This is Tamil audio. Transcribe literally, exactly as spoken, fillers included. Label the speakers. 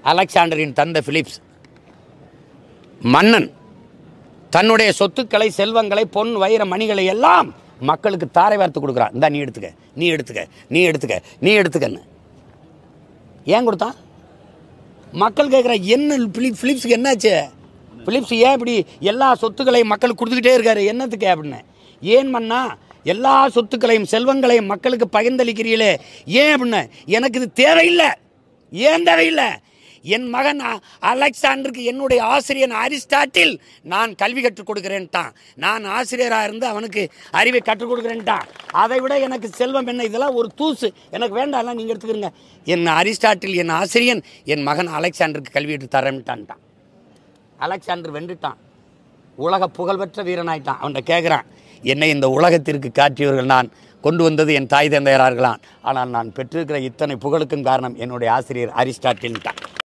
Speaker 1: அலெக்சாண்டரின் தந்தை பிலிப்ஸ் மன்னன் தன்னுடைய சொத்துக்களை, செல்வங்களை, பொன் வைர மணிகளை எல்லாம் மக்களுக்கு தாரை வார்த்து கொடுக்குறான். இந்தா நீ எடுத்துக்க, நீ எடுத்துக்க, நீ எடுத்துக்க, நீ எடுத்துக்கன்னு. ஏன் கொடுத்தான்? மக்கள் கேட்குற, என்ன பிலிப் பிலிப்ஸுக்கு என்னாச்சு? பிலிப்ஸ் ஏன் இப்படி எல்லா சொத்துக்களையும் மக்களுக்கு கொடுத்துக்கிட்டே இருக்காரு, என்னத்துக்கு அப்படின்னு. ஏன் மன்னா எல்லா சொத்துக்களையும் செல்வங்களையும் மக்களுக்கு பகிர்ந்தளிக்கிறீங்களே, ஏன் அப்படின்னு. எனக்கு இது தேவையில்லை. ஏன் தேவையில்லை? என் மகன் அலெக்சாண்டருக்கு என்னுடைய ஆசிரியன் அரிஸ்டாட்டில் நான் கல்வி கற்றுக் கொடுக்குறேன்ட்டான். நான் ஆசிரியராக இருந்து அவனுக்கு அறிவை கற்றுக் கொடுக்குறேன்ட்டான். அதை விட எனக்கு செல்வம் என்ன? இதெல்லாம் ஒரு தூசு, எனக்கு வேண்டாம், நீங்கள் எடுத்துக்கிறீங்க. என் அரிஸ்டாட்டில் என் ஆசிரியன் என் மகன் அலெக்சாண்டருக்கு கல்வி எடுத்து தரேன்ட்டான்ட்டான். அலெக்சாண்டர் வென்றுட்டான், உலக புகழ்பெற்ற வீரனாயிட்டான். அவன்கிட்ட கேட்குறான், என்னை இந்த உலகத்திற்கு காட்டியவர்கள் நான் கொண்டு வந்தது என் தாய் தந்தையரார்களான். ஆனால் நான் பெற்றிருக்கிற இத்தனை புகழுக்கும் காரணம் என்னுடைய ஆசிரியர் அரிஸ்டாட்டில்ட்டான்.